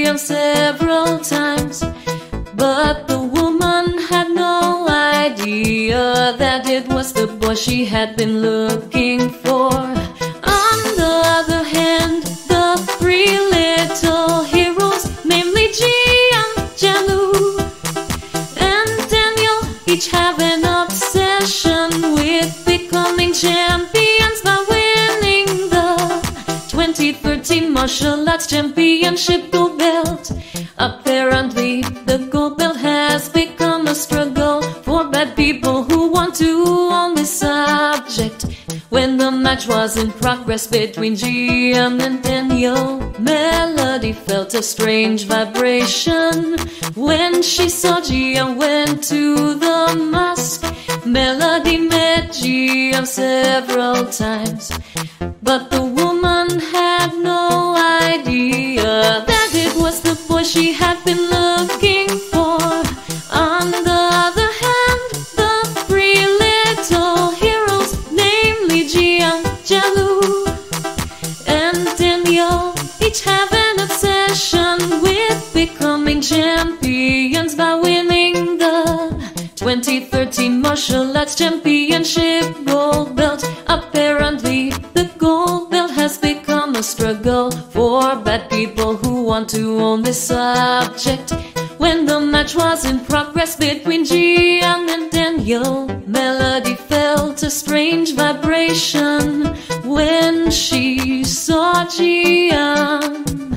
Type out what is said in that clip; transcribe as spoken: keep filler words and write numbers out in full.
Gian several times, but the woman had no idea that it was the boy she had been looking for. On the other hand, the three little heroes, namely Gian, Jalu, and Daniel, each have an obsession with becoming champions by winning the twenty thirteen Martial Arts Championship gold belt. Apparently, the gold belt has become a struggle for bad people who want to own this subject. When the match was in progress between Gian and Daniel, Melody felt a strange vibration. When she saw Gian went to the mosque, Melody met Gian several times, but the woman had no idea that it was the boy she had been looking for. On the other hand, the three little heroes, namely Gian, Jalu, and Daniel, each have an obsession with becoming champions by winning the twenty thirteen Martial Arts Championship gold belt. Apparently, the gold belt has become a struggle for bad people who want to own this subject. When the match was in progress between Gian and Daniel, Melody felt a strange vibration when she saw Gian.